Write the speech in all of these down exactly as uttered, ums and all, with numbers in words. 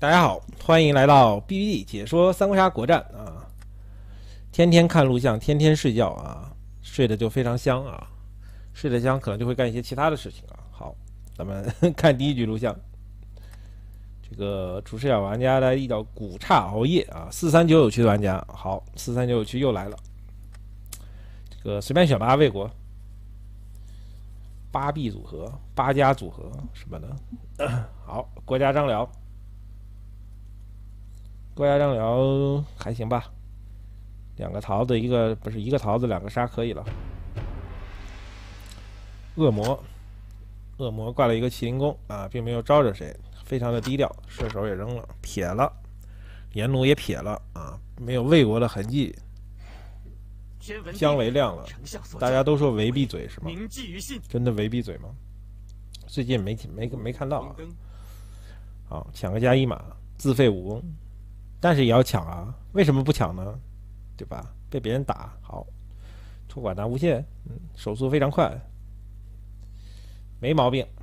大家好，欢迎来到 B B D 解说三国杀国战啊！天天看录像，天天睡觉啊，睡得就非常香啊！睡得香，可能就会干一些其他的事情啊。好，咱们看第一局录像。这个主视角玩家的一叫古刹熬夜啊，四三九九区的玩家，好，四三九九区又来了。这个随便选吧，魏国。八 B 组合、八家组合什么的，好，国家张辽。国家张辽还行吧，两个桃子，一个不是一个桃子，两个杀可以了。恶魔，恶魔挂了一个麒麟弓啊，并没有招惹谁，非常的低调，射手也扔了，撇了，颜奴也撇了啊，没有魏国的痕迹。姜维亮了，大家都说维闭嘴是吗？真的维闭嘴吗？最近没没没看到啊。好，抢个加一码，自废武功。但是也要抢啊，为什么不抢呢？对吧？被别人打，好，托管拿无限，嗯，手速非常快，没毛病。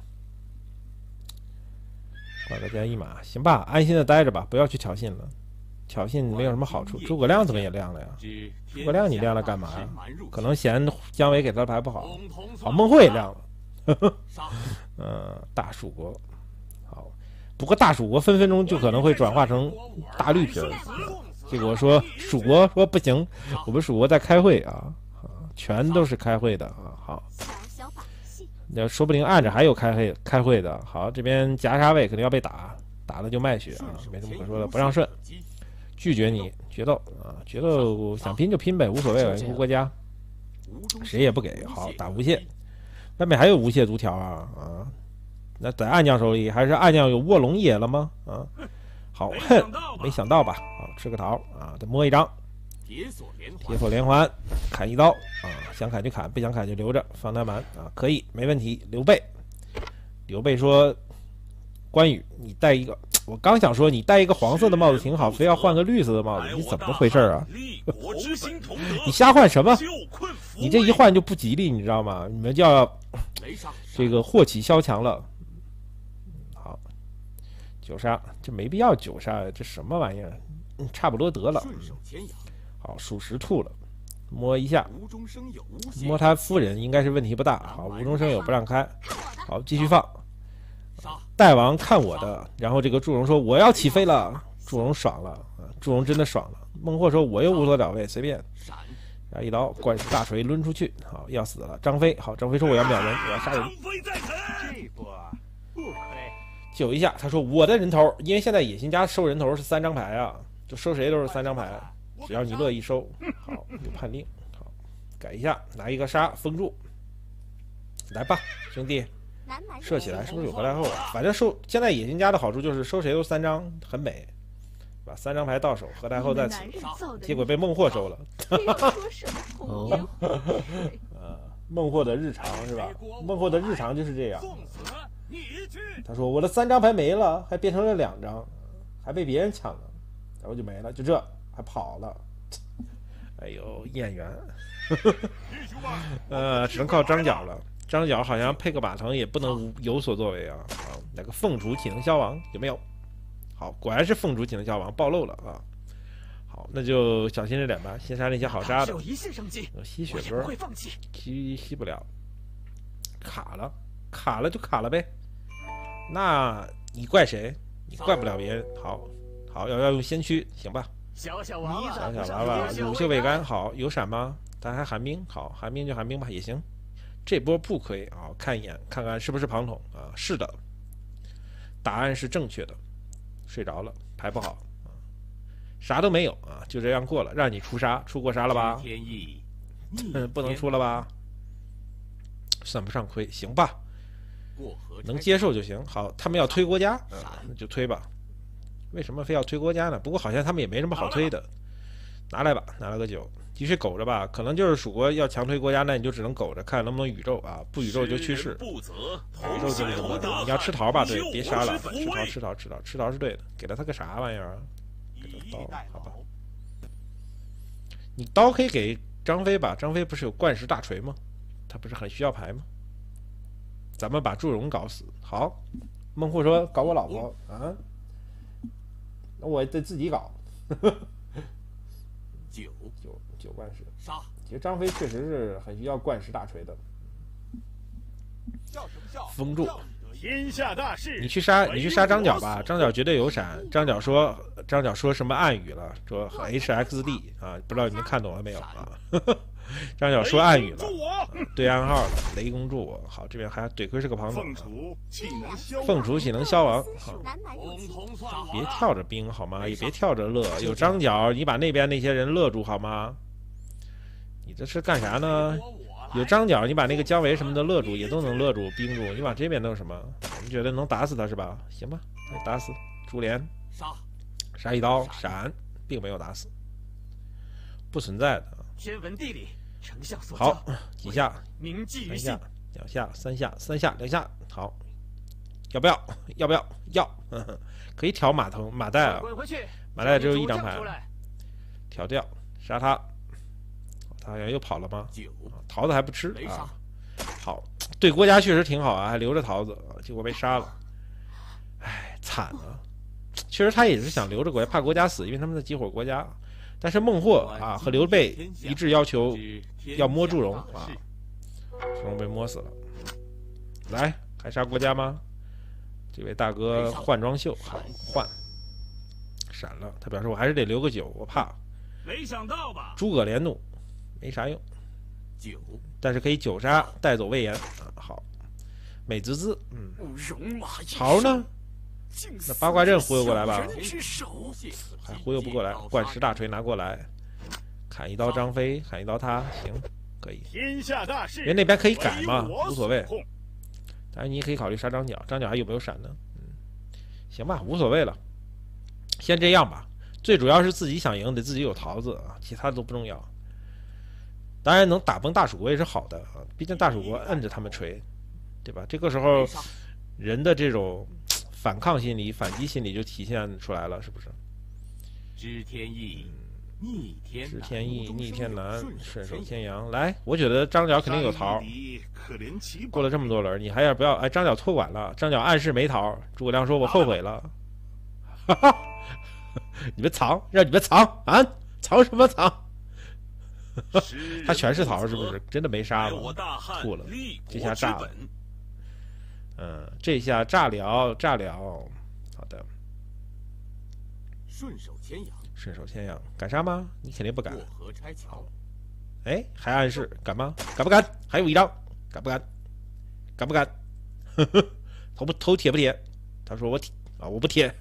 挂个加一码，行吧，安心的待着吧，不要去挑衅了，挑衅没有什么好处。诸葛亮怎么也亮了呀？诸葛亮你亮了干嘛呀？可能嫌姜维给他的牌不好。好，孟获也亮了，呵呵，嗯，大蜀国。不过大蜀国分分钟就可能会转化成大绿皮儿，结果说蜀国说不行，我们蜀国在开会啊，全都是开会的啊。好，那说不定按着还有开会开会的。好，这边夹杀位肯定要被打，打了就卖血啊，没什么可说的，不让顺，拒绝你决斗啊，决斗想拼就拼呗，无所谓，维护国家，谁也不给。好，打无懈，外面还有无懈足条啊啊。那在暗将手里，还是暗将有卧龙野了吗？啊，好，哼，没想到吧？好，吃个桃啊，再摸一张，铁锁连环，砍一刀啊，想砍就砍，不想砍就留着，放他满啊，可以，没问题。刘备，刘备说：“关羽，你戴一个，我刚想说你戴一个黄色的帽子挺好，非要换个绿色的帽子，你怎么回事啊？你瞎换什么？你这一换就不吉利，你知道吗？你们就要这个祸起萧墙了。”九杀，这没必要九杀，这什么玩意儿？嗯，差不多得了。好，属实吐了，摸一下，摸他夫人应该是问题不大。好，无中生有不让开。好，继续放。大王看我的，然后这个祝融说我要起飞了，祝融爽了，祝融真的爽了。孟获说我又无所了位，随便。然后一刀冠世大锤抡出去，好，要死了。张飞，好，张飞说我要秒人，我要杀人。这波不亏。救一下，他说我的人头，因为现在野心家收人头是三张牌啊，就收谁都是三张牌，只要你乐意收。好，有判定，好，改一下，拿一个杀封住，来吧，兄弟，射起来是不是有何太后啊？反正收现在野心家的好处就是收谁都三张，很美，把三张牌到手，何太后在此，结果被孟获收了。哦，呃，孟获的日常是吧？孟获的日常就是这样。他说我的三张牌没了，还变成了两张，还被别人抢了，然后就没了，就这还跑了。哎呦，演员，呃，只能靠张角了。张角好像配个马腾也不能有所作为啊。啊，那个凤雏岂能消亡？有没有？好，果然是凤雏岂能消亡，暴露了啊。好，那就小心着点吧，先杀那些好杀的。有吸血歌，吸吸不了，卡了，卡了就卡了呗。那你怪谁？你怪不了别人。好，好，要要用先驱，行吧？小小娃娃，小小娃娃，乳臭未干，好，有闪吗？咱还寒冰，好，寒冰就寒冰吧，也行。这波不亏啊，看一眼，看看是不是庞统啊？是的，答案是正确的。睡着了，牌不好啊，啥都没有啊，就这样过了。让你出杀，出过杀了吧？嗯，不能出了吧？算不上亏，行吧？能接受就行。好，他们要推国家，嗯，那就推吧。为什么非要推国家呢？不过好像他们也没什么好推的。拿来吧，拿了个九，继续苟着吧。可能就是蜀国要强推国家，那你就只能苟着，看能不能宇宙啊。不宇宙就去世。宇宙就是什么？你要吃桃吧？对，别杀了，吃桃，吃桃，吃桃，吃桃是对的。给了他个啥玩意儿啊？给他刀，好吧。你刀可以给张飞吧？张飞不是有冠世大锤吗？他不是很需要牌吗？咱们把祝融搞死。好，孟获说搞我老婆啊， 那我得自己搞。 九九九冠石杀。 其实张飞确实是很需要冠石大锤的。封住。 天下大事， 你去杀你去杀张角吧，张角绝对有闪。张角说张角说什么暗语了？说 H X D 啊，不知道你们看懂了没有啊？张角说暗语了，啊、对暗号了，雷公助我。好，这边还得亏是个庞总。凤雏岂能消亡？好，别跳着兵好吗？也别跳着乐。有张角，你把那边那些人勒住好吗？你这是干啥呢？有张角，你把那个姜维什么的勒住，也都能勒住、冰住。你把这边弄什么？你觉得能打死他是吧？行吧，打死珠帘， 杀， 杀一刀闪，并没有打死，不存在的。 天文地理，丞相所好，几下？ 铭记于三心。 下，两下，三下，三下，两下。好，要不要？要不要？要。呵呵可以挑马头马带啊，马带只有一张牌，挑掉，杀他。他好像又跑了吗？桃子还不吃啊！好，对郭嘉确实挺好啊，还留着桃子，结果被杀了。哎，惨啊！确实他也是想留着国家，怕国家死，因为他们在激活国家。但是孟获啊和刘备一致要求要摸祝融啊，祝融被摸死了。来，还杀国家吗？这位大哥换装秀，好换，闪了。他表示我还是得留个九，我怕。 没想到吧？ 诸葛连怒。没啥用， 九， 但是可以九杀带走魏延啊。好，美滋滋，嗯，桃呢？那八卦阵忽悠过来吧？还忽悠不过来，冠石大锤拿过来，砍一刀张飞，砍一刀他，行，可以。 天下大事， 人那边可以改嘛，无所谓。但是你也可以考虑杀张角，张角还有没有闪呢？嗯，行吧，无所谓了，先这样吧。最主要是自己想赢，得自己有桃子啊，其他的都不重要。当然能打崩大蜀国也是好的啊，毕竟大蜀国摁着他们锤，对吧？这个时候人的这种反抗心理、反击心理就体现出来了，是不是？ 知天意，逆天知天意，逆天难，顺手牵羊。来，我觉得张角肯定有桃。过了这么多轮，你还要不要？哎，张角托管了，张角暗示没桃。诸葛亮说：“我后悔了。”哈哈，你们藏，让你们藏啊！藏什么藏？他全是桃，是不是？真的没杀了，吐了，这下炸了。嗯，这下炸了，炸了。好的， 顺手牵羊， 顺手牵羊，敢杀吗？你肯定不敢。 过河拆桥。 哎，还暗示敢吗？敢不敢？还有一张，敢不敢？敢不敢？呵呵，头不头铁不铁？他说我铁啊，我不铁。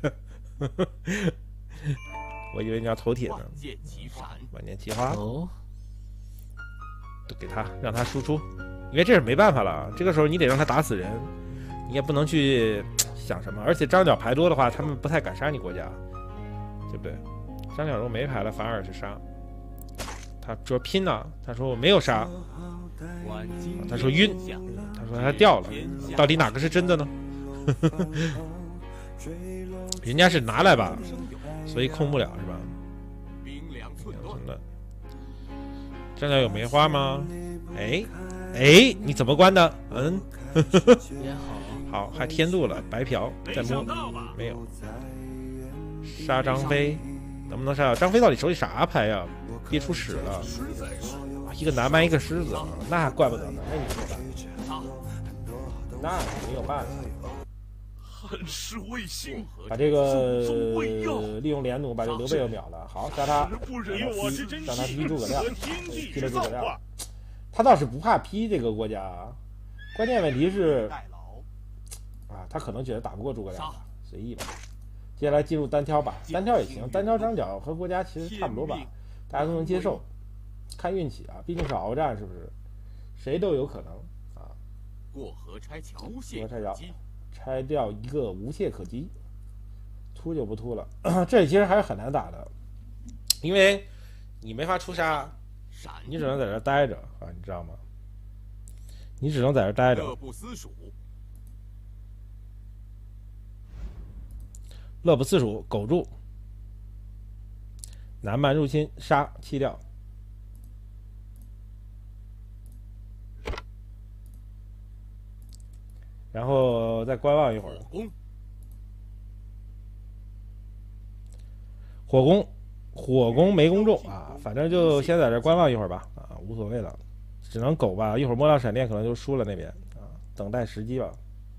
我以为你要头铁呢。 万箭齐闪， 万箭齐发。 哦。 都给他，让他输出，因为这是没办法了。这个时候你得让他打死人，你也不能去想什么。而且张角牌多的话，他们不太敢杀你国家，对不对？张角如果没牌了，反而是杀。他说拼呢，他说我没有杀，他说晕，他说他掉了，到底哪个是真的呢？人家是拿来吧，所以控不了是吧？张角有梅花吗？哎哎，你怎么关的？嗯，好，还天度了，白嫖再摸，没有。杀张飞，能不能杀掉？张飞到底手里啥牌呀？憋出屎了，一个南蛮一个狮子，那怪不得呢。那你说吧，那没有办法。 汉室未幸， 把这个利用连弩把这刘备又秒了，好杀他，让他劈诸葛亮，劈了诸葛亮。他倒是不怕劈这个国家，关键问题是啊，他可能觉得打不过诸葛亮吧，随意吧。接下来进入单挑吧，单挑也行，单挑张角和国家其实差不多吧，大家都能接受，看运气啊，毕竟是鏖战，是不是？谁都有可能啊。 过河拆桥， 过河拆桥。拆掉一个无懈可击，突就不突了。这其实还是很难打的，因为你没法出杀，你只能在这待着啊，你知道吗？你只能在这待着。 乐不思蜀， 乐不思蜀，苟住。南蛮入侵，杀弃掉。然后再观望一会儿， 火攻，火攻没攻中啊，反正就先在这观望一会儿吧，啊，无所谓了，只能苟吧，一会儿摸到闪电可能就输了那边啊，等待时机吧。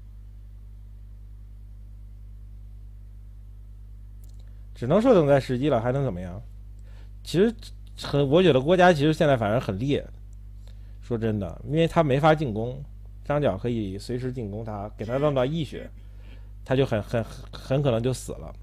只能说等待时机了，还能怎么样？其实很，我觉得郭嘉其实现在反而很劣，说真的，因为他没法进攻，张角可以随时进攻他，给他弄到一血，他就很很很可能就死了。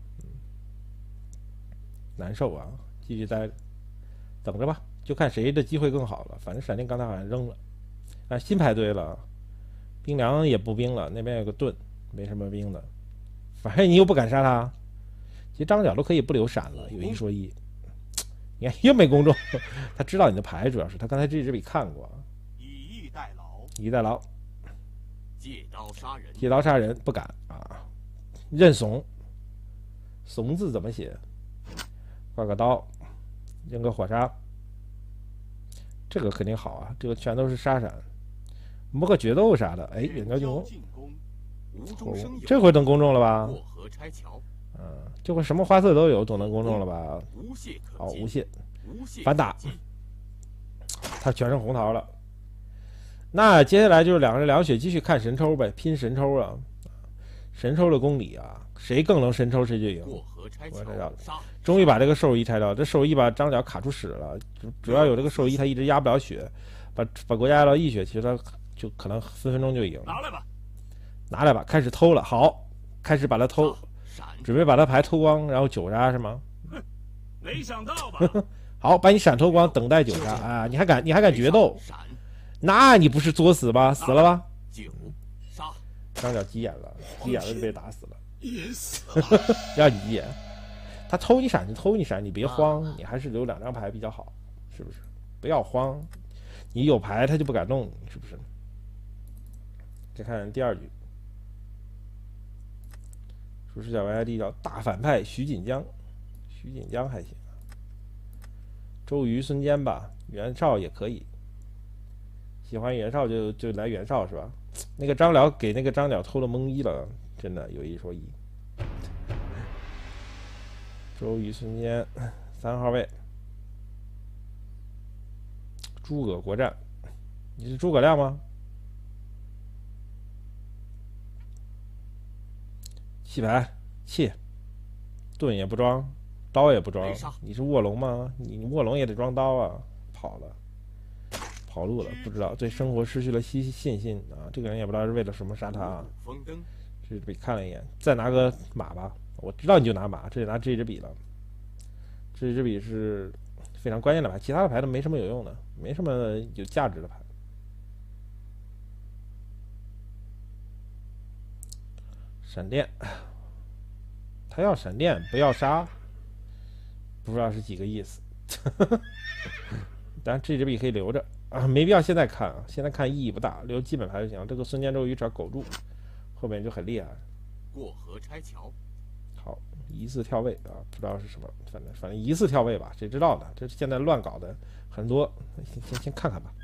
难受啊！继续待，等着吧，就看谁的机会更好了。反正闪电刚才好像扔了，啊，新排队了，兵粮也不兵了，那边有个盾，没什么兵的，反正你又不敢杀他。其实张角都可以不留闪了，有一说一，你看又没攻中，他知道你的牌，主要是他刚才这支笔看过， 以逸待劳， 以逸待劳， 借刀杀人， 借刀杀人不敢啊，认怂，怂字怎么写？挂个刀，扔个火杀，这个肯定好啊！这个全都是杀闪，摸个决斗啥的，哎，远交近攻，这回能攻中了吧？ 过河拆桥， 嗯，这回什么花色都有，总能攻中了吧？ 无懈可击， 好，无懈， 无懈反打，他全是红桃了。那接下来就是两人两血继续看神抽呗，拼神抽啊！神抽的公理啊，谁更能神抽谁就赢。 过河拆桥， 终于把这个兽医拆掉，这兽医把张角卡出屎了，主主要有这个兽医他一直压不了血，把把国家压到一血，其实他就可能分分钟就赢。 拿来吧， 拿来吧，开始偷了，好，开始把他偷，准备把他牌偷光，然后九杀是吗？ 没想到吧？ 好，把你闪偷光，等待九杀啊！你还敢你还敢决斗？那你不是作死吗？死了吧？ 九杀， 张角急眼了，急眼了就被打死了。 也死了， 让你急眼，他偷你闪就偷你闪，你别慌，你还是留两张牌比较好，是不是？不要慌，你有牌他就不敢动你，是不是？再看第二局，主视角 Y I D 叫大反派徐锦江，徐锦江还行，周瑜、孙坚吧，袁绍也可以，喜欢袁绍就就来袁绍是吧？那个张辽给那个张角偷了蒙一了，真的有一说一。周瑜、孙坚三号位，诸葛国战，你是诸葛亮吗？弃牌弃，盾也不装，刀也不装，你是卧龙吗？你卧龙也得装刀啊！跑了，跑路了，不知道对生活失去了信信心啊！这个人也不知道是为了什么杀他啊！这支笔看了一眼，再拿个马吧。我知道你就拿马，这里拿这支笔了。这支笔是非常关键的牌，其他的牌都没什么有用的，没什么有价值的牌。闪电，他要闪电不要杀，不知道是几个意思。当然这支笔可以留着啊，没必要现在看啊，现在看意义不大，留基本牌就行。这个孙坚、周瑜只要苟住，后面就很厉害。 过河拆桥， 好，疑似跳位啊，不知道是什么，反正反正疑似跳位吧，谁知道呢？这现在乱搞的很多，先先先看看吧。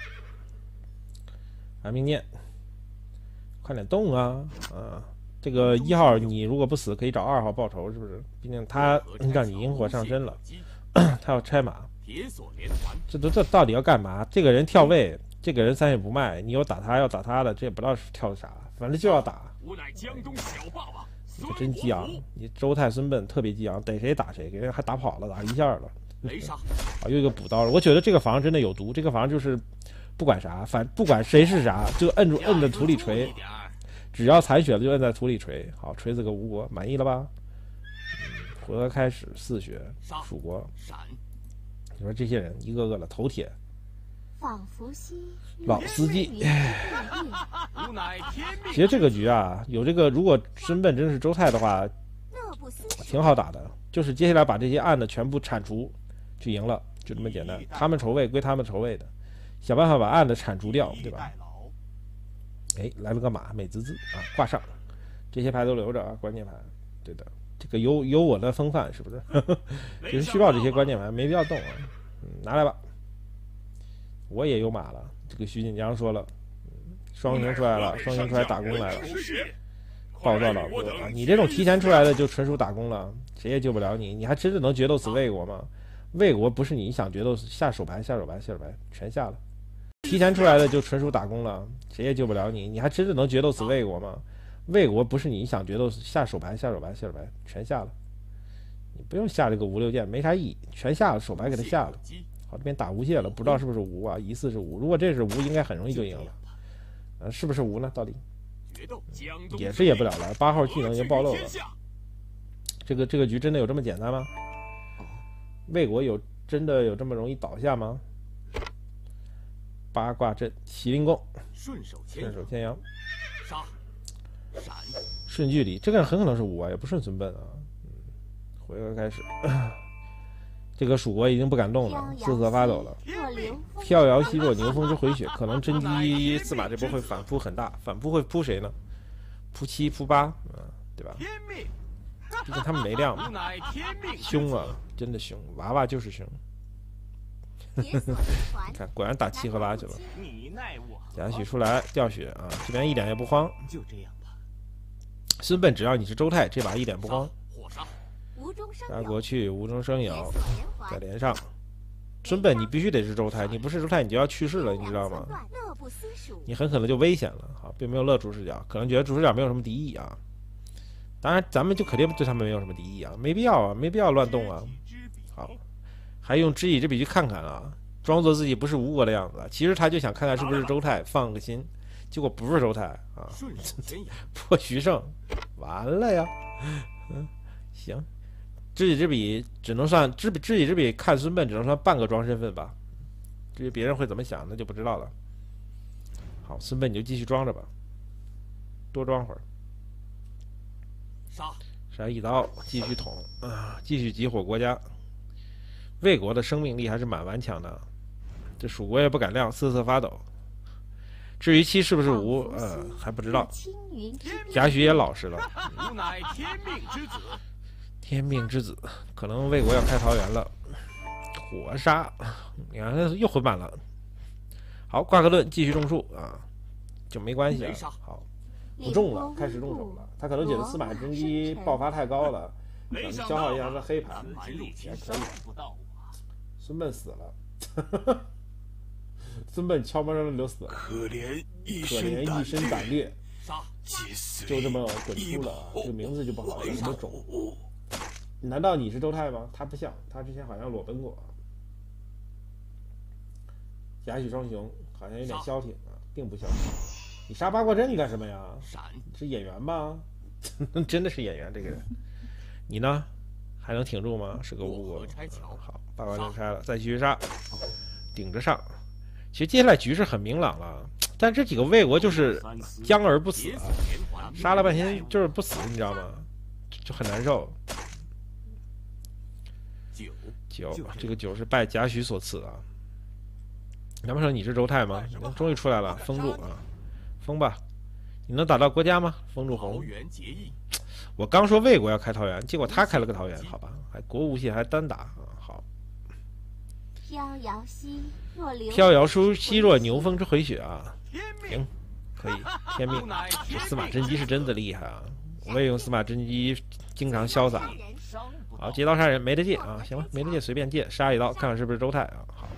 安命念，快点动啊啊！这个一号你如果不死，可以找二号报仇，是不是？毕竟他让你引火上身了，他要拆马，这都这到底要干嘛？这个人跳位，这个人三血不卖，你有打他要打他的，这也不知道是跳的啥，反正就要打。 吾乃江东小霸王， 你可真激昂！你周泰、孙膑特别激昂，逮谁打谁，给人还打跑了，打一下了。啊，又一个补刀了。我觉得这个房真的有毒，这个房就是不管啥，反不管谁是啥，就摁住摁着土里锤，只要残血了就摁在土里锤。好，锤死个吴国，满意了吧？嗯，回合开始四血，蜀国。你说这些人一个个的头铁。老司机，其实这个局啊，有这个，如果孙膑真是周泰的话，挺好打的。就是接下来把这些暗的全部铲除，就赢了，就这么简单。他们筹位归他们筹位的，想办法把暗的铲除掉，对吧？哎，来了个马，美滋滋啊，挂上，这些牌都留着啊，关键牌，对的，这个有有我的风范，是不是？其实虚报这些关键牌没必要动啊，嗯，拿来吧。我也有马了，这个徐锦江说了，嗯、双雄出来了，双雄出来打工来了， 暴躁老哥啊！你这种提前出来的就纯属打工了，谁也救不了你。你还真的能决斗死魏国吗？魏国不是你想决斗死，下手牌下手牌下手牌全下了。提前出来的就纯属打工了，谁也救不了你。你还真的能决斗死魏国吗？魏国不是你想决斗死，下手牌下手牌下手牌全下了。你不用下这个五六件，没啥意义，全下了，手牌给他下了。好，这边打无懈了，不知道是不是无啊？疑似是无。如果这是无，应该很容易就赢了。呃，是不是无呢？到底也是也不了了。八号技能已经暴露了。这个这个局真的有这么简单吗？魏国有真的有这么容易倒下吗？八卦阵，麒麟弓， 顺手顺手牵羊， 杀，闪， 顺距离，这个人很可能是无啊，也不顺孙膑啊。嗯，回合开始。这个蜀国已经不敢动了，瑟瑟发抖了。飘摇西若牛风之回血，可能真机司马这波会反扑很大，反扑会扑谁呢？扑七扑八，嗯，对吧？毕竟他们没亮嘛。凶啊，真的凶，娃娃就是凶。你看，果然打七和八去了。贾诩出来掉血啊，这边一点也不慌。 就这样吧。 孙膑只要你是周泰，这把一点不慌。杀过去，无中生有，再连上。孙膑，你必须得是周泰，你不是周泰，你就要去世了，你知道吗？你很可能就危险了。好，并没有乐主视角，可能觉得主视角没有什么敌意啊。当然，咱们就肯定对他们没有什么敌意啊，没必要啊，没必要乱动啊。好，还用知己知彼去看看啊，装作自己不是吴国的样子，其实他就想看看是不是周泰，放个心。结果不是周泰啊，破徐盛，完了呀。嗯，行。知己知彼只能算知彼知己知彼，看孙膑只能算半个装身份吧。至于别人会怎么想，那就不知道了。好，孙膑你就继续装着吧，多装会儿。 杀杀一刀，继续捅啊，继续集火国家。魏国的生命力还是蛮顽强的，这蜀国也不敢亮，瑟瑟发抖。至于七是不是无，呃，还不知道。贾诩也老实了。 吾乃天命之子。 天命之子，可能魏国要开桃园了。火杀，你看又混满了。好，挂个盾，继续种树啊，就没关系了。好，不种了，开始动手了。他可能觉得司马真机爆发太高了，咱们消耗一下这黑牌也可以。孙膑死了，孙膑悄没声的就死了。 可怜一可怜一身胆略，就这么滚出了。这个名字就不好，叫什么种？难道你是周泰吗？他不像，他之前好像裸奔过。贾诩双雄好像有点消停啊，并不消停。你杀八卦阵干什么呀？是演员吗？真的是演员这个人。你呢？还能挺住吗？是个吴国。好，八卦阵拆了，再继续杀，顶着上。其实接下来局势很明朗了，但这几个魏国就是僵而不死啊，杀了半天就是不死，你知道吗？就很难受。九，这个九是拜贾诩所赐啊。难不成你是周泰吗？终于出来了，封住啊，封吧。你能打到国家吗？封住红。我刚说魏国要开桃园，结果他开了个桃园，好吧，还国无懈，还单打啊。好。 飘摇兮若流， 飘摇舒兮若牛风之回血啊，行，可以，天命。这司马真机是真的厉害啊！我也用司马真机，经常潇洒。好，借刀杀人没得借啊，行了，没得借随便借，杀一刀，看看是不是周泰啊。好，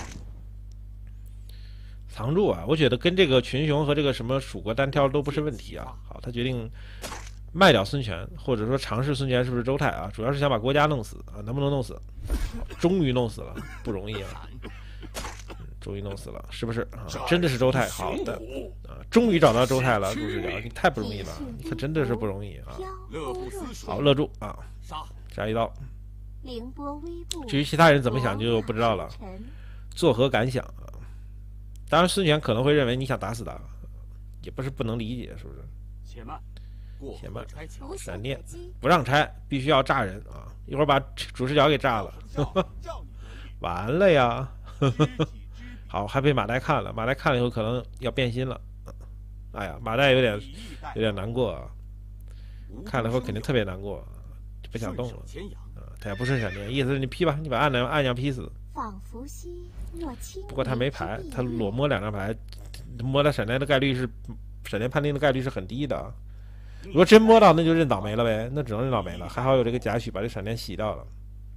藏住啊，我觉得跟这个群雄和这个什么蜀国单挑都不是问题啊。好，他决定卖掉孙权，或者说尝试孙权是不是周泰啊，主要是想把国家弄死啊，能不能弄死？终于弄死了，不容易啊。终于弄死了，是不是啊？真的是周泰，好的啊，终于找到周泰了，主视角，你太不容易了，他真的是不容易啊。好，勒住啊，杀一刀。至于其他人怎么想就不知道了，作何感想啊？当然，孙权可能会认为你想打死他，也不是不能理解，是不是？ 且慢， 且慢，闪电不让拆，必须要炸人啊！一会儿把主视角给炸了，完了呀！好，还被马岱看了，马岱看了以后可能要变心了。哎呀，马岱有点有点难过啊，看了以后肯定特别难过，就不想动了。啊，他也不是闪电，意思是你劈吧，你把暗娘暗娘劈死。不过他没牌，他裸摸两张牌，摸到闪电的概率是闪电判定的概率是很低的。 如果真摸到，那就认倒霉了呗，那只能认倒霉了。还好有这个贾诩把这闪电洗掉了。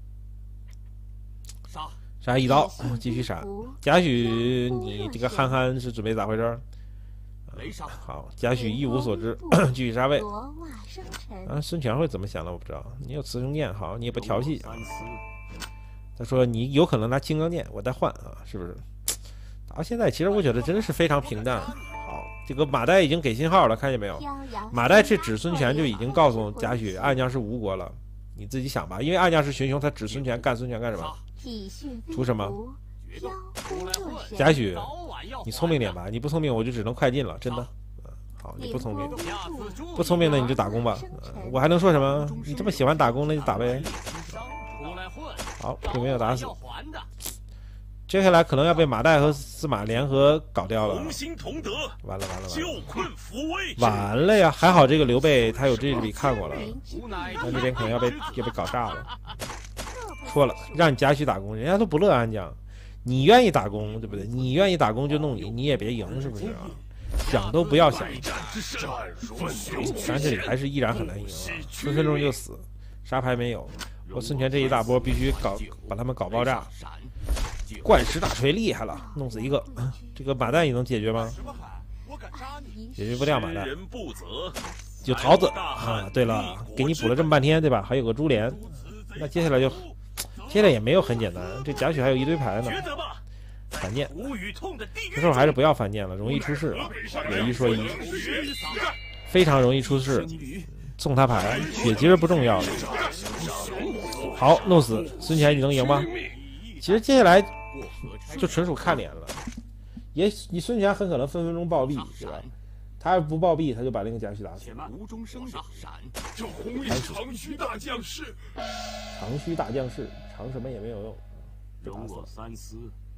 杀杀一刀，继续杀。贾诩，你这个憨憨是准备咋回事？ 雷杀好，贾诩一无所知，继续杀位。 罗袜生尘， 啊，孙权会怎么想的我不知道。你有雌雄剑，好，你也不调戏。 三思， 他说你有可能拿金刚剑，我再换啊，是不是？打到现在，其实我觉得真的是非常平淡。好，这个马岱已经给信号了，看见没有？马岱这指孙权就已经告诉贾诩，暗将是吴国了。你自己想吧，因为暗将是荀雄，他指孙权干孙权干什么？图什么？贾诩，你聪明点吧，你不聪明我就只能快进了，真的。好，你不聪明，不聪明的你就打工吧。我还能说什么？你这么喜欢打工，那就打呗。好，并没有打死。接下来可能要被马岱和司马联合搞掉了。 同心同德， 完了完了完了， 救困扶危。 完了呀！还好这个刘备他有这笔看过了，那这边可能要被要被搞炸了。错了，让你贾诩打工，人家都不乐安将。你愿意打工，对不对？你愿意打工就弄你，你也别赢，是不是啊？想都不要想。咱这里还是依然很难赢啊，分分钟就死，杀牌没有。我孙权这一大波必须搞把他们搞爆炸。怪石大锤厉害了，弄死一个。这个马岱你能解决吗？解决不掉马岱。有桃子啊，对了，给你补了这么半天，对吧？还有个珠帘，那接下来就。接下来也没有很简单，这贾诩还有一堆牌呢。反剑，这时候还是不要反剑了，容易出事啊。有一说一，非常容易出事。送他牌，血其实不重要的。好，弄死孙权，你能赢吗？其实接下来就纯属看脸了。也你孙权很可能分分钟暴毙，对吧？他要不暴毙，他就把那个贾诩打死。 无中生有，闪！ 这红衣长须大将士， 长须大将士，长什么也没有用。 容我三思。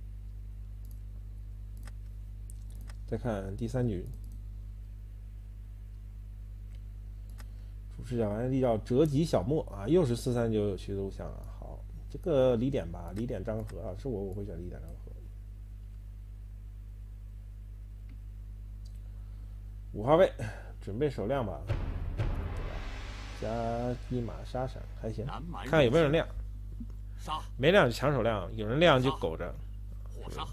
再看第三局，主视角完立叫折戟小莫啊，又是四三九有趣的录像啊。好，这个李典吧，李典张合啊，是我我会选李典张合。五号位，准备手亮吧，加一马杀闪还行，看看有没有人亮，没亮就抢手亮，有人亮就苟着。 火杀，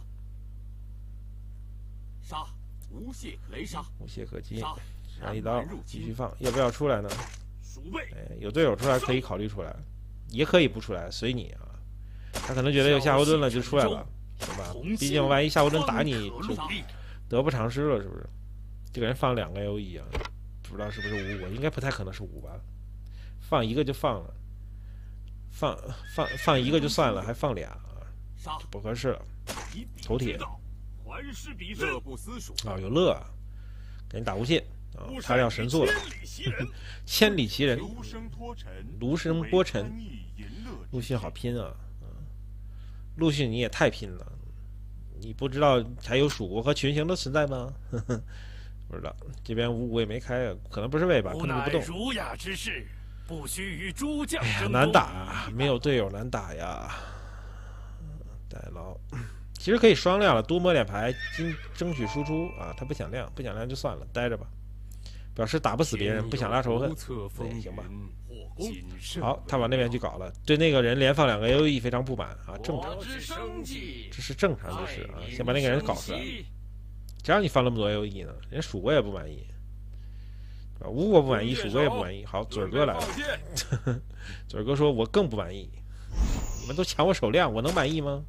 杀，无懈雷杀， 无懈可击，杀一刀，继续放，要不要出来呢？哎，有队友出来可以考虑出来，也可以不出来，随你啊。他可能觉得有夏侯惇了就出来了，行吧？毕竟万一夏侯惇打你就得不偿失了，是不是？这个人放两个 A O E 啊，不知道是不是五，我应该不太可能是五吧？放一个就放了，放放放一个就算了，还放俩，就不合适了。头铁， 乐不思蜀啊，有乐，给人打无懈啊，他要神速了，千里奇人， 卢生脱尘， 卢生波尘，陆逊好拼啊，陆逊你也太拼了，你不知道还有蜀国和群雄的存在吗？呵呵。不知道，这边五谷也没开啊，可能不是位吧，根本就不动。 儒雅之士，不须与诸将争斗。 难打，没有队友难打呀。代劳，其实可以双亮了，多摸点牌，争争取输出啊。他不想亮，不想亮就算了，待着吧。表示打不死别人，不想拉仇恨，对，行吧。好，他往那边去搞了，对那个人连放两个 A O E 非常不满啊，正常，这是正常之事啊。先把那个人搞出来。谁让你放那么多 A O E 呢？人蜀国也不满意，吴国不满意，蜀国也不满意。好，嘴儿哥来了，嘴儿哥说：“我更不满意，你们都抢我手亮，我能满意吗？”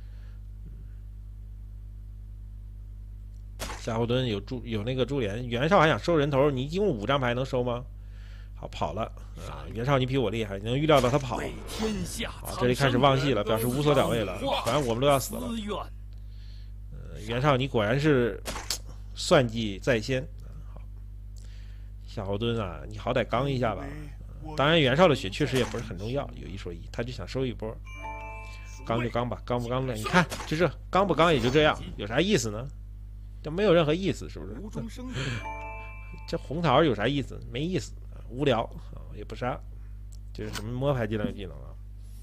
夏侯惇有珠有那个珠帘，袁绍还想收人头，你一共五张牌能收吗？好，跑了啊！袁绍你比我厉害，你能预料到他跑。好，这里开始忘戏了，表示无所了位了，反正我们都要死了。袁绍，你果然是算计在先。好，夏侯惇啊，你好歹刚一下吧。当然，袁绍的血确实也不是很重要，有一说一，他就想收一波。刚就刚吧，刚不刚的，你看，就这刚不刚也就这样，有啥意思呢？这没有任何意思，是不是？这红桃有啥意思？没意思，无聊啊，也不杀，这是什么摸牌技能技能啊？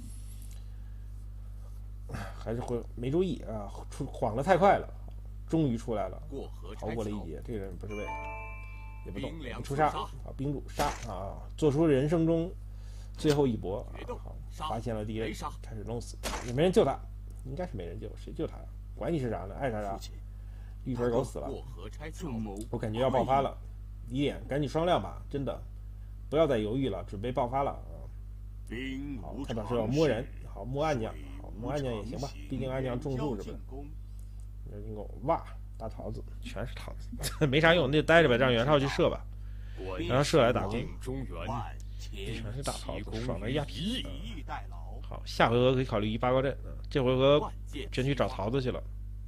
还是会没注意啊，出晃得太快了，终于出来了，逃过了一劫。这个人不是位， 也不动，不出杀啊，冰柱杀啊，做出人生中最后一搏啊，好，发现了敌人，开始弄死，也没人救他，应该是没人救，谁救他呀？管你是啥呢，爱啥啥。绿水狗死了，我感觉要爆发了，李典赶紧双亮吧，真的，不要再犹豫了，准备爆发了啊！好，他表示要摸人，好摸暗将，好摸暗将也行吧，毕竟暗将重注是吧？那进攻哇，大桃子全是桃子，没啥用，那就待着呗，让袁绍去射吧，让他射来打攻，全是大桃子，爽了一下。好，下回合可以考虑一八卦阵，这回合真去找桃子去了。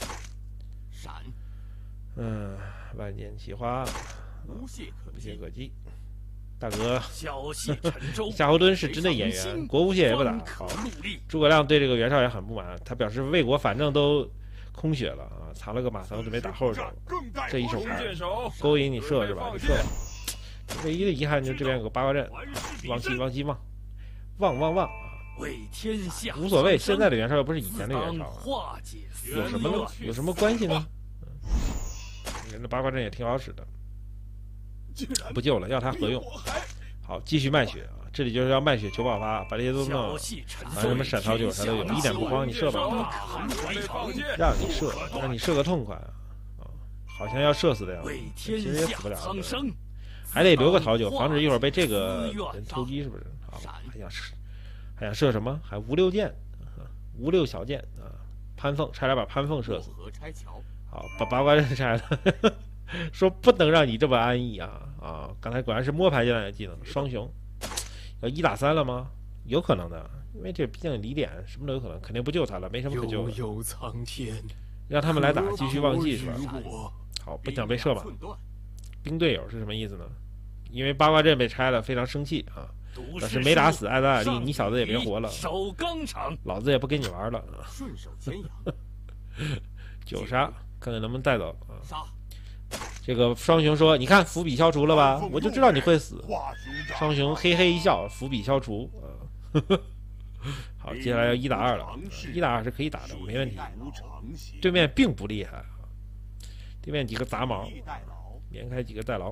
嗯，万箭齐发，无懈可击。大哥，夏侯惇是真的演员，国无懈也不打。好，诸葛亮对这个袁绍也很不满，他表示魏国反正都空血了啊，藏了个马腾准备打后手。这一手牌勾引你射是吧？你射吧。唯一的遗憾就是这边有个八卦阵，望西望西望，望望望。无所谓，现在的袁绍又不是以前的袁绍啊，有什么呢？有什么关系呢？人的八卦阵也挺好使的，不救了，要它何用？好，继续卖血啊！这里就是要卖血求爆发，把这些都弄了，反正什么闪逃九啥都有，一点不慌，你射吧，让你射，让你射个痛快啊！好像要射死的样子，其实也死不了，还得留个桃九，防止一会儿被这个人偷鸡，是不是？好，还想射，还想射什么？还无六箭，无六小箭啊！潘凤差点把潘凤射死。好，把八卦阵拆了，说不能让你这么安逸啊啊！刚才果然是摸牌阶段的技能，双雄要一打三了吗？有可能的，因为这毕竟李典什么都有可能，肯定不救他了，没什么可救的。 悠悠苍天， 让他们来打，继续忘记是吧？好，不想被射满。兵队友是什么意思呢？因为八卦阵被拆了，非常生气啊！要是没打死艾达尔利，你小子也别活了，老子也不跟你玩了。顺手牵羊，九杀。看看能不能带走啊！这个双雄说：“你看伏笔消除了吧？我就知道你会死。”双雄嘿嘿一笑，伏笔消除啊！好，接下来要一打二了，一打二是可以打的，没问题。对面并不厉害，对面几个杂毛，连开几个代劳，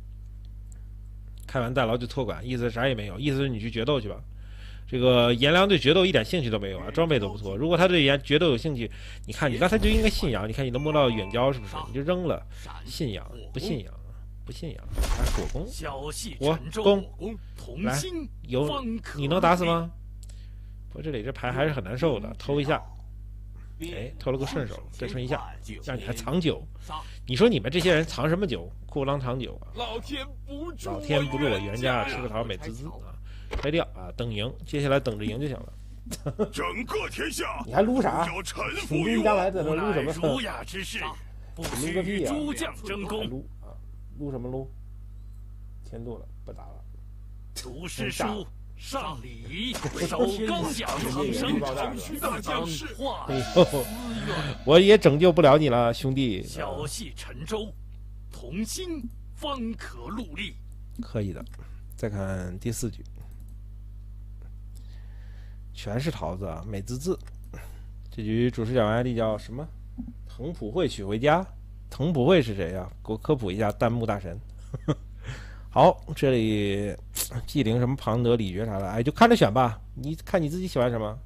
开完代劳就托管，意思啥也没有，意思是你去决斗去吧。这个颜良对决斗一点兴趣都没有啊，装备都不错。如果他对颜决斗有兴趣，你看你刚才就应该信仰，你看你能摸到远交是不是？你就扔了，信仰不信仰？不信仰，还火攻，火攻，来有你能打死吗？不过这里这牌还是很难受的，偷一下，哎，偷了个顺手，再顺一下，让你还藏酒。你说你们这些人藏什么酒？裤裆藏酒啊！老天不助老天不助我袁家，吃个桃美滋滋啊！开掉啊！等赢，接下来等着赢就行了。 整个天下， 你还撸啥？你撸将来在这撸什么？ 儒雅之士，不须与诸将争功。 撸啊！撸什么撸？迁怒了，不打了。 读诗书，上礼仪，守纲讲长生， 大将士。 哎呦，我也拯救不了你了，兄弟。 小戏沉舟，同心方可戮力。 可以的。再看第四局。全是桃子啊，美滋滋。这局主视角I D叫什么？藤普惠娶回家。藤普惠是谁呀、啊？给我科普一下，弹幕大神。好，这里纪灵什么庞德、李傕啥的，哎，就看着选吧，你看你自己喜欢什么。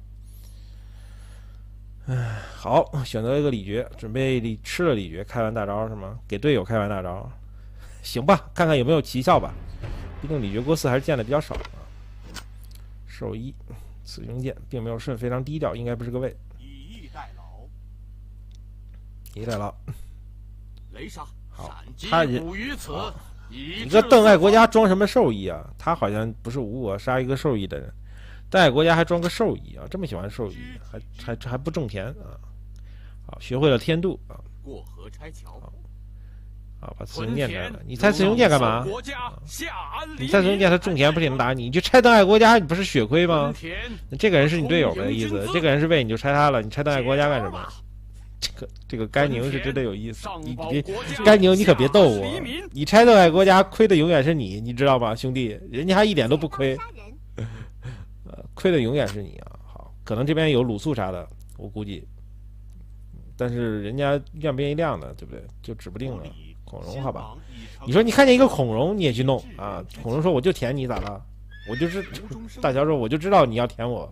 哎，好，选择一个李傕，准备李吃了李傕，开完大招是吗？给队友开完大招，行吧，看看有没有奇效吧。毕竟李傕郭汜还是见的比较少啊。兽医。此用剑并没有顺，非常低调，应该不是个位。以逸待劳，以逸待劳。雷杀，好，他也。你个邓艾国家装什么兽医啊？他好像不是吴国杀一个兽医的人，邓艾国家还装个兽医啊？这么喜欢兽医，还还还不种田啊？好，学会了天度啊。过河拆桥。啊，把雌雄剑拆了！你拆雌雄剑干嘛？你拆雌雄剑，他种田不是也能打你？你就拆邓艾国家，你不是血亏吗？这个人是你队友的意思，这个人是为你就拆他了，你拆邓艾国家干什么？这个这个甘宁是真的有意思，你别甘宁，你可别逗我，你拆邓艾国家亏的永远是你，你知道吗，兄弟？人家还一点都不亏，呃，亏的永远是你啊！好，可能这边有鲁肃啥的，我估计。但是人家亮边一亮的，对不对？就指不定了。 孔融好吧？你说你看见一个孔融，你也去弄啊？孔融说我就舔你咋了？我就是大乔说我就知道你要舔我。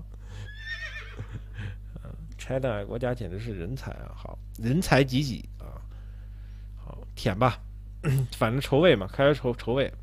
嗯，拆弹国家简直是人才啊！好，人才济济啊！好，舔吧，反正筹位嘛，开始筹筹位，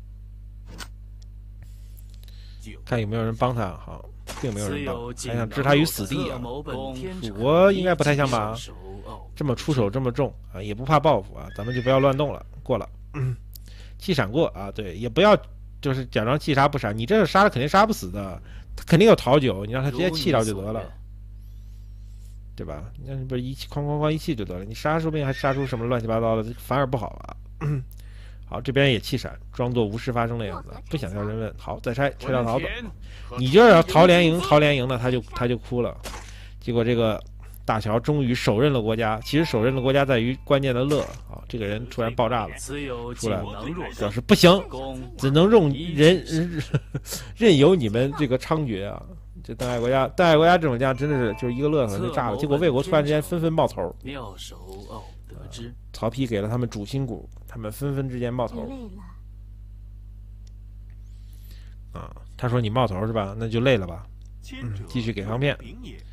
看有没有人帮他。好，并没有人帮，还想置他于死地啊！蜀国应该不太像吧？这么出手这么重啊，也不怕报复啊，咱们就不要乱动了。过了，嗯、气闪过啊，对，也不要就是假装气杀不杀，你这个杀了肯定杀不死的，他肯定有讨酒，你让他直接气掉就得了，对吧？那不是一气哐哐哐一气就得了，你杀说不定还杀出什么乱七八糟的，反而不好啊。好，这边也气闪，装作无事发生的样子，不想要人问。好，再拆，拆掉逃走。你就是要逃连营，逃连营的他就他就哭了。结果这个大乔终于手刃了国家，其实手刃了国家在于关键的乐啊！这个人突然爆炸了，出来了，表示不行，只能任人任由你们这个猖獗啊！这邓艾国家，邓艾国家这种家真的是就是一个乐呵就炸了。结果魏国突然之间纷纷冒头， 妙手偶得之。 曹丕给了他们主心骨，他们纷纷之间冒头。啊，他说你冒头是吧？那就累了吧。嗯，继续给方便。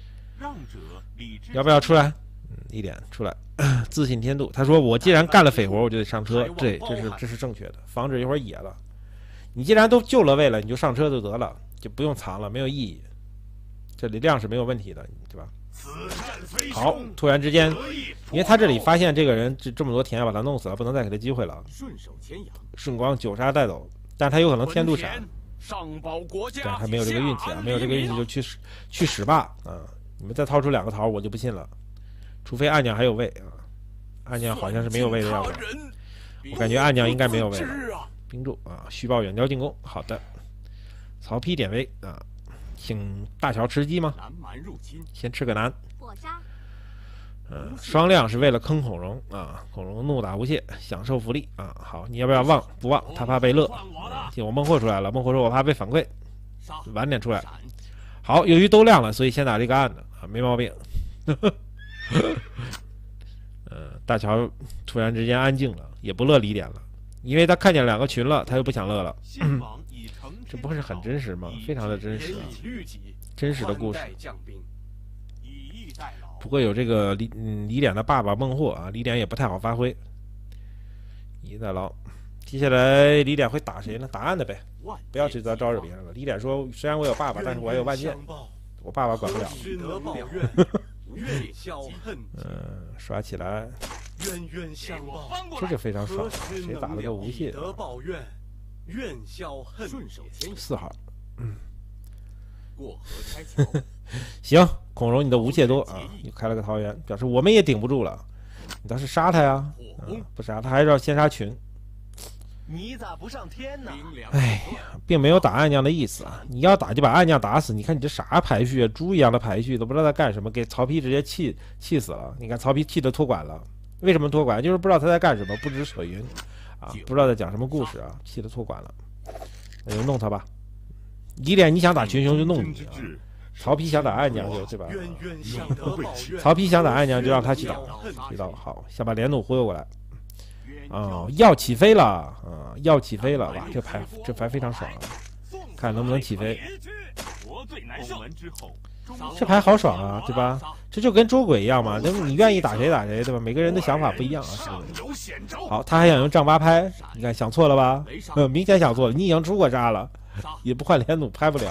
要不要出来？嗯，一点出来，自信天度。他说我既然干了匪活，我就得上车。对，这是这是正确的，防止一会儿野了。你既然都救了魏了，你就上车就得了，就不用藏了，没有意义。这里量是没有问题的，对吧？好，突然之间，因为他这里发现这个人这这么多田要把他弄死了，不能再给他机会了。顺光九杀带走，但他有可能天度闪，但他没有这个运气啊，没有这个运气就去去使霸啊！你们再掏出两个桃，我就不信了。除非暗将还有位啊，暗将好像是没有位的样子，我感觉暗将应该没有位了。冰柱啊，虚报远交进攻，好的。曹丕点位啊，请大乔吃鸡吗？先吃个南。嗯，双亮是为了坑孔融啊，孔融怒打无懈，享受福利啊。好，你要不要忘？不忘，他怕被乐。结果孟获出来了，孟获说我怕被反馈，晚点出来。好，由于都亮了，所以先打这个暗的啊，没毛病。嗯，大乔突然之间安静了，也不乐李典了，因为他看见两个群了，他又不想乐了。这不是很真实吗？非常的真实啊，真实的故事。不过有这个李嗯李典的爸爸孟获啊，李典也不太好发挥。以逸待劳，接下来李典会打谁呢？打暗的呗，不要去招招惹别人了。李典说：“虽然我有爸爸，但是我也有万剑，我爸爸管不了。”嗯，刷起来，这就非常爽。谁打了个无懈？四号，嗯。行，孔融，你的无懈多啊！你开了个桃园，表示我们也顶不住了。你倒是杀他呀！嗯、不杀他还是要先杀群。 你咋不上天呢？ 哎呀，并没有打暗将的意思啊！你要打就把暗将打死。你看你这啥排序啊？猪一样的排序，都不知道在干什么，给曹丕直接气气死了。你看曹丕气得托管了，为什么托管？就是不知道他在干什么，不知所云啊，不知道在讲什么故事啊，气得托管了。那就弄他吧。李典，你想打群雄就弄你啊！曹丕想打暗将就对吧？曹丕想打暗将就让他去打，知道好，想把连弩忽悠过来。啊，要起飞了啊，要起飞了！哇，这牌这牌非常爽啊，看能不能起飞。这牌好爽啊，对吧？这就跟捉鬼一样嘛，就是你愿意打谁打谁，对吧？每个人的想法不一样啊，是不是？好，他还想用丈八拍，你看想错了吧？呃，明显想错了，你已经出过渣了。也不换连弩拍不了。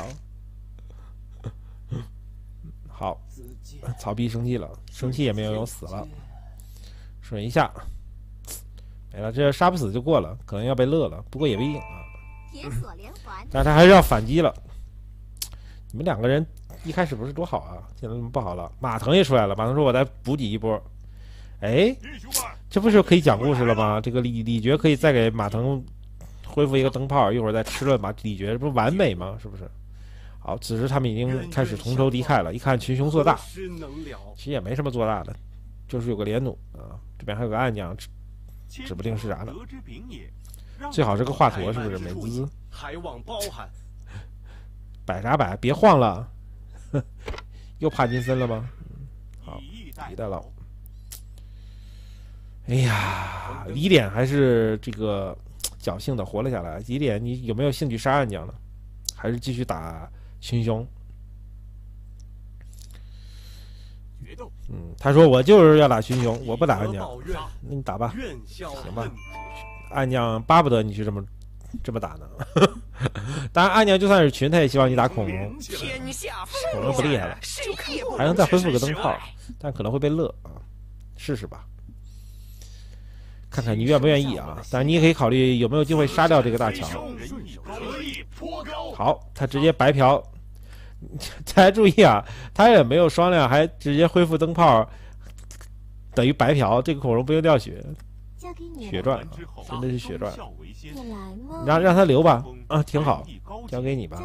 好，曹丕生气了，生气也没有用，死了，顺一下没了，这杀不死就过了，可能要被乐了，不过也不一定啊。但是他还是要反击了。你们两个人一开始不是多好啊，现在怎么不好了？马腾也出来了，马腾说我再补给一波。哎，这不是可以讲故事了吗？这个李李傕可以再给马腾恢复一个灯泡，一会儿再吃了马李傕，这不是完美吗？是不是？好，此时他们已经开始同仇敌忾了。一看群雄做大，其实也没什么做大的，就是有个连弩啊，这边还有个暗将，指指不定是啥呢。最好是个华佗，是不是？美滋滋。摆啥摆？别晃了，又帕金森了吗？嗯、好，以逸待劳。 哎呀，李典还是这个侥幸的活了下来。李典，你有没有兴趣杀暗将呢？还是继续打群雄？嗯，他说我就是要打群雄，我不打暗将。那你打吧，行吧。暗将巴不得你去这么这么打呢。当然，暗将就算是群，他也希望你打恐龙。恐龙不厉害了，还能再恢复个灯泡，但可能会被乐啊。试试吧，看看你愿不愿意啊。但是你也可以考虑有没有机会杀掉这个大乔。好，他直接白嫖。大家注意啊，他也没有双量，还直接恢复灯泡，等于白嫖。这个恐龙不用掉血，血赚啊，真的是血赚。让让他留吧，啊，挺好，交给你吧。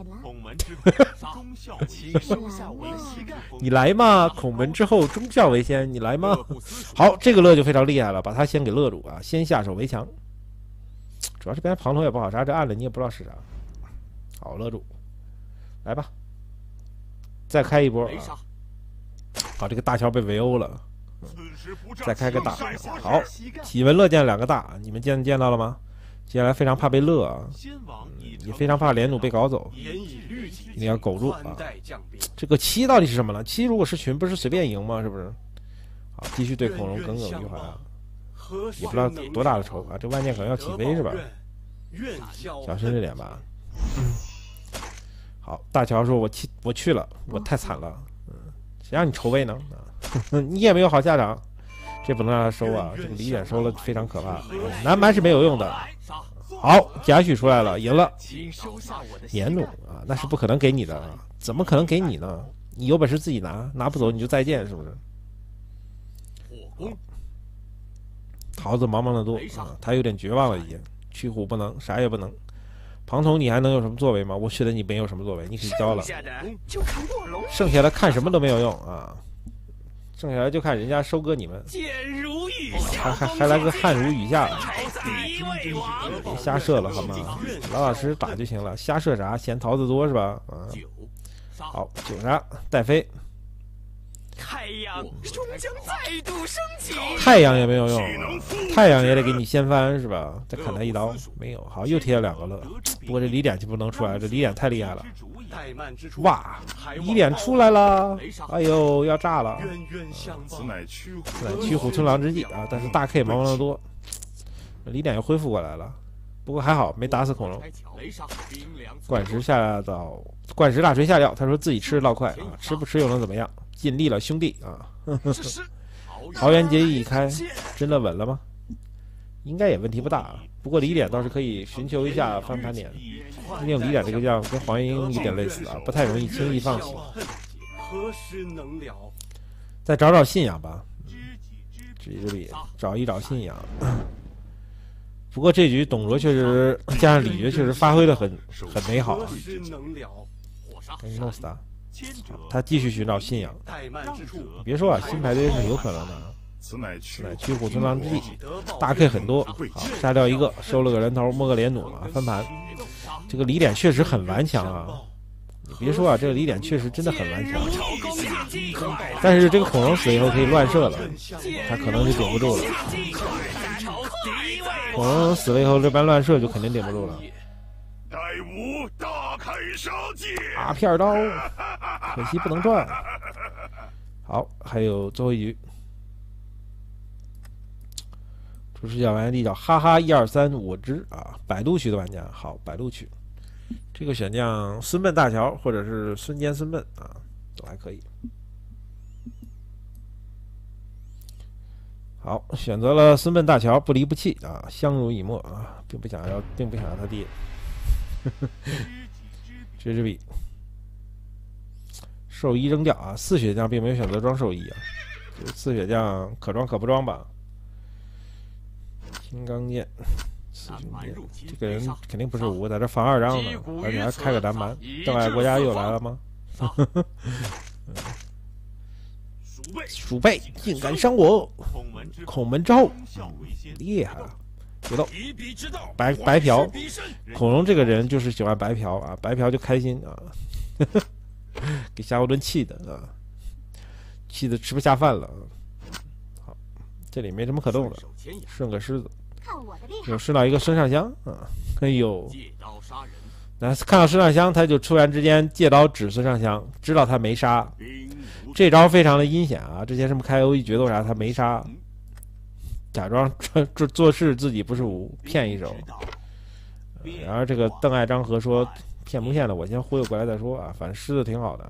你来嘛，孔门之后忠孝为先，你来嘛。好，这个乐就非常厉害了，把他先给勒住啊，先下手为强。主要是边旁头也不好杀，这按了你也不知道是啥。好，勒住，来吧。再开一波、啊，好，这个大乔被围殴了，嗯、再开个大，好，喜闻乐见两个大，你们见见到了吗？接下来非常怕被乐啊，嗯、也非常怕连弩被搞走，一定要苟住啊。这个七到底是什么呢？七如果是群，不是随便赢吗？是不是？好，继续对恐龙耿耿于怀啊，也不知道多大的仇啊，这万箭可能要起飞是吧？小心着点吧。嗯好，大乔说：“我去，我去了，我太惨了，嗯，谁让你筹备呢？啊，你也没有好下场，这不能让他收啊！这个李典收了非常可怕，南蛮是没有用的。好，贾诩出来了，赢了，年弩啊，那是不可能给你的，怎么可能给你呢？你有本事自己拿，拿不走你就再见，是不是？桃子茫茫的多啊，他有点绝望了，已经驱虎不能，啥也不能。”庞统，你还能有什么作为吗？我觉得你没有什么作为，你可以交了。剩下的看什么都没有用啊，剩下来就看人家收割你们。还还还来个汗如雨下，别瞎射了好吗？老老实实打就行了，瞎射啥？嫌桃子多是吧？啊，好，九杀带飞。 太阳终将再度升起。 太阳也没有用，太阳也得给你掀翻是吧？再砍他一刀，没有。好，又贴了两个了。不过这李典就不能出来，这李典太厉害了。哇，李典出来了！哎呦，要炸了！ 此乃驱虎， 此乃驱虎存狼之计啊！但是大 K 忙忙的多，李典又恢复过来了。不过还好没打死恐龙。灌石下到灌石大锤下料，他说自己吃得倒快啊，吃不吃又能怎么样？尽力了，兄弟啊！桃园结义一开，真的稳了吗？应该也问题不大啊。不过李典倒是可以寻求一下翻盘点，毕竟李典这个将跟黄英有点类似啊，不太容易轻易放弃。再找找信仰吧，知之笔找一找信仰。不过这局董卓确实加上李傕确实发挥的很很美好啊，赶紧弄死他。他继续寻找信仰。你别说啊，新排队是有可能的。 此乃驱驱虎存狼之计，大 K 很多，好杀掉一个，收了个人头，摸个连弩啊，翻盘。这个李典确实很顽强啊！你别说啊，这个李典确实真的很顽强。但是这个恐龙死以后可以乱射了，他可能就顶不住了。恐龙死了以后，这般乱射就肯定顶不住了。 待吾大开杀戒， 大片刀，可惜不能转。好，还有最后一局，出视角玩家地叫哈哈一二三我知啊，百度区的玩家好，百度区这个选将孙膑大乔或者是孙坚孙膑啊，都还可以。好，选择了孙膑大乔，不离不弃啊，相濡以沫啊，并不想要，并不想要他爹。知之笔，兽衣扔掉啊！四血将并没有选择装兽衣啊，这四血将可装可不装吧。金刚剑，四雄剑，这个人肯定不是吴，在这防二张呢，而且还开个南蛮，邓艾国家又来了吗？鼠辈竟敢伤我！孔门之后，厉害了。别动，白白嫖，恐龙这个人就是喜欢白嫖啊，白嫖就开心啊，给夏侯惇气的啊，气的吃不下饭了。好， 这里没什么可动的， 手牵羊， 顺个狮子， 看我的厉害！ 又顺到一个孙尚香啊！哎呦， 借刀杀人， 那看到孙尚香，他就突然之间借刀指孙尚香，知道他没杀， 兵无这招非常的阴险啊！之前什么开 O E 决斗啥，他没杀，假装做做做事自己不是无，骗一手。然而这个邓艾张合说骗不骗的，我先忽悠过来再说啊，反正狮子挺好的。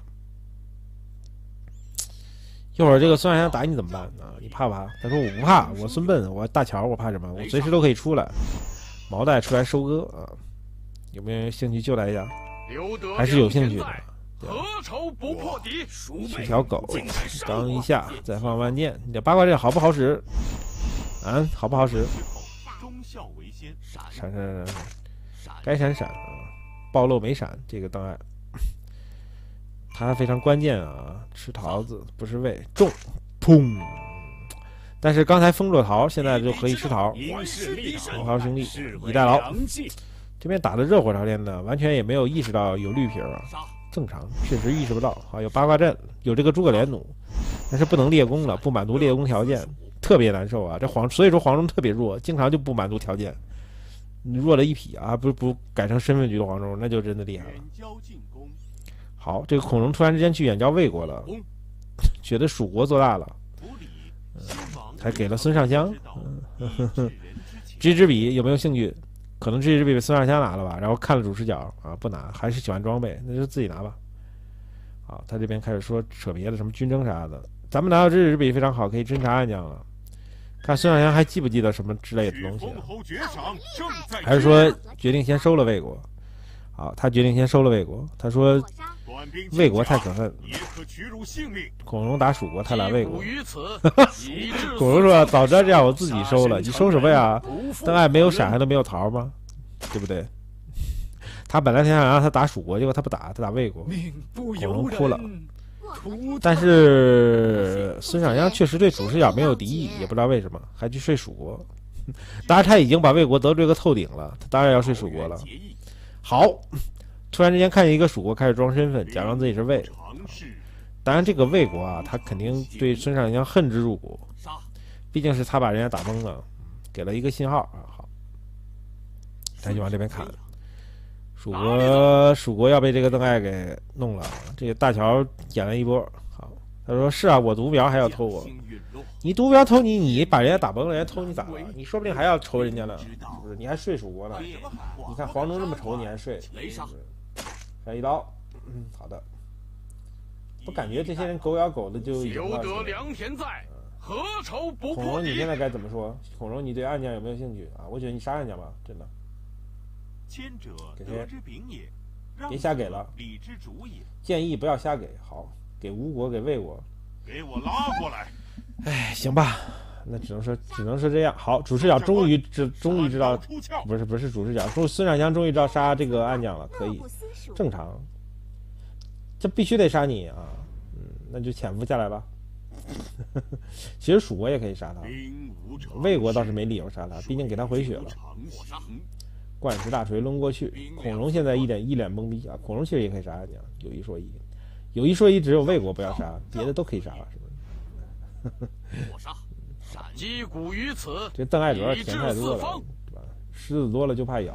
一会儿这个孙尚香打你怎么办啊？你怕不怕？他说我不怕，我孙膑，我大乔，我怕什么？我随时都可以出来。毛带出来收割啊，有没有兴趣救他一下？ 留得还是有兴趣的。 何愁不破敌？ 去条狗，刚一下，再放万箭。你这八卦阵好不好使？啊，好不好使？ 忠孝为先， 闪闪闪闪闪， 闪， 该闪闪啊！暴露没闪，这个当然，它非常关键啊！吃桃子不是胃中，砰！但是刚才封住桃，现在就可以吃桃。 因势利同导， 行兄弟， 是为一代劳。 良计。 这边打的热火朝天的，完全也没有意识到有绿皮啊， 杀， 正常，确实意识不到。好，有八卦阵，有这个诸葛连弩，但是不能列攻了，不满足列攻条件，特别难受啊！这黄，所以说黄忠特别弱，经常就不满足条件，你弱了一匹啊！不不改成身份局的黄忠，那就真的厉害了。 远交近攻， 好，这个孔融突然之间去远交魏国了，觉得蜀国做大了， 府里先王才给了孙尚香。 知道以治人之情， 知之笔有没有兴趣？可能知之笔被孙尚香拿了吧，然后看了主视角啊，不拿，还是喜欢装备，那就自己拿吧。好，他这边开始说扯别的，什么军征啥的，咱们拿到知之笔非常好，可以侦查暗将了。看孙尚香还记不记得什么之类的东西、啊， 许封侯爵赏正在还是说决定先收了魏国？好，他决定先收了魏国。他说我杀！ 短兵魏国太可恨， 也可取汝性命。 孔融打蜀国，他打魏国击鼓。于此，以致孔融说：“早知道这样，我自己收了。你收什么呀？邓艾没有闪，还能没有桃吗？对不对？他本来想想让他打蜀国，结果他不打，他打魏国。 命不孔由融哭了。 人， 我图但是孙尚香确实对主视角没有敌意，也不知道为什么，还去睡蜀国。当然，他已经把魏国得罪个透顶了，他当然要睡蜀国了。 结义， 好，突然之间看见一个蜀国开始装身份，假装自己是魏。 常事当然，这个魏国啊，他肯定对孙尚香恨之入骨， 杀， 毕竟是他把人家打懵了，给了一个信号啊。好，他就往这边砍。蜀国，蜀国要被这个邓艾给弄了。这个大乔演了一波。好，他说是啊，我独苗还要偷我， 将星陨落， 你独苗偷你，你把人家打懵了，人家偷你咋了？你说不定还要仇人家呢，是不是？你还睡蜀国呢？你看黄忠这么仇，你还睡？ 雷杀， 上一刀，嗯，好的。我感觉这些人狗咬狗的就已经留得到这了。 良田在，何愁不破孔融，你敌现？在该怎么说？孔融，你对暗将有没有兴趣啊？我觉得你杀暗将吧，真的。 谦者给谁得之柄也，让别瞎给了理之主也。 建议不要瞎给，好，给吴国，给魏国。 给我拉过来！ 哎，行吧，那只能说只能说这样。好，主视角终于知终于知道， 出鞘， 不是不是主视角，终孙尚香终于知道杀这个暗将了，可以乐不思蜀， 正常。这必须得杀你啊，嗯，那就潜伏下来吧。其实蜀国也可以杀他， 兵无常魏国倒是没理由杀他，毕竟给他回血了。 我杀， 灌石大锤抡过去，孔融现在一脸一脸懵逼啊！孔融其实也可以杀暗将，有一说一，有一说一，只有魏国不要杀，别的都可以杀，是不是？ 我杀，闪击鼓于此， 这邓艾主要是钱太多了，对吧？狮子多了就怕咬，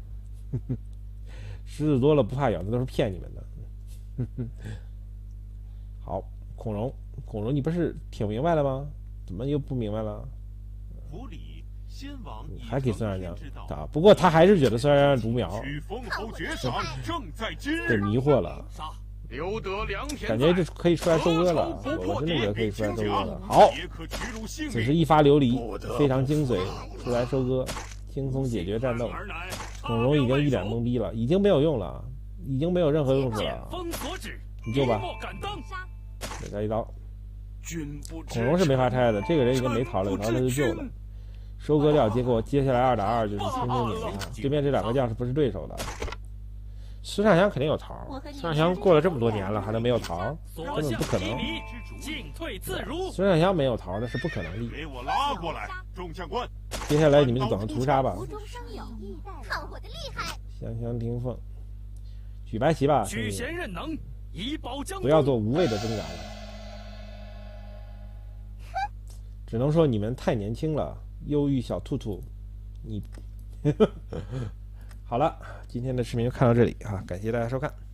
狮子多了不怕咬，那都是骗你们的。好，孔融，孔融，你不是挺明白了吗？怎么又不明白了？ 府里先王已还给孙尚香成天之道啊？不过他还是觉得孙尚香独苗， 许封侯爵赏正在今被日。 迷惑了。 杀，留得良田在， 感觉这可以出来收割了，我我真的觉得可以出来收割了。好， 也可取汝性此时命。 一发琉璃，非常精髓，出来收割，轻松解决战斗。 而来， 孔融已经一脸懵逼了，已经没有用了，已经没有任何用处见了。 风所指， 你救吧一莫敢当。 杀！ 给他一刀。 君不知孔融是没法拆的，这个人已经没逃了，有逃他就救了。收割掉，结果接下来二打二就是轻轻碾压。对面这两个将是不是对手的？孙尚香肯定有桃，孙尚香过了这么多年了还能没有桃？ 所根本向不可能。 披靡，进退自如。 孙尚香没有桃那是不可能的。 给我拉过来，众将官。 接下来你们就等着屠杀吧。 无中生有，看我的厉害！ 香香听凤，举白旗吧，兄举弟， 贤任能，以保疆不要做无谓的挣扎了。 只能说你们太年轻了，忧郁小兔兔，你好了，今天的视频就看到这里啊，感谢大家收看。